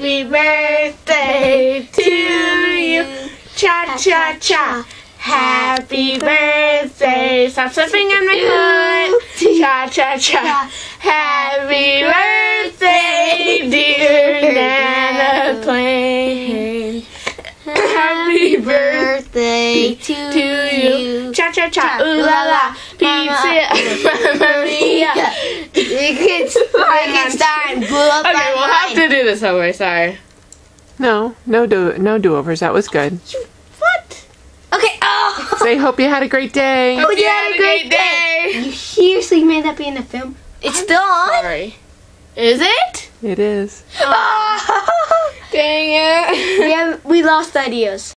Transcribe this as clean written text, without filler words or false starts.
Happy birthday to you. Cha cha cha. Happy birthday. Stop stepping on my foot. Cha cha cha. Happy birthday, dear Nana Plain. Happy birthday to you. Cha cha cha. Ooh la la. Pizza. Mamma mia. You can start and blow up. Okay, we'll have to do this over. Sorry. No do-overs. That was good. What? Okay. Oh. Say, hope you had a great day. Hope you had a great day. You seriously made that be in the film? It's still on? Sorry. Is it? It is. Dang it. We lost ideas.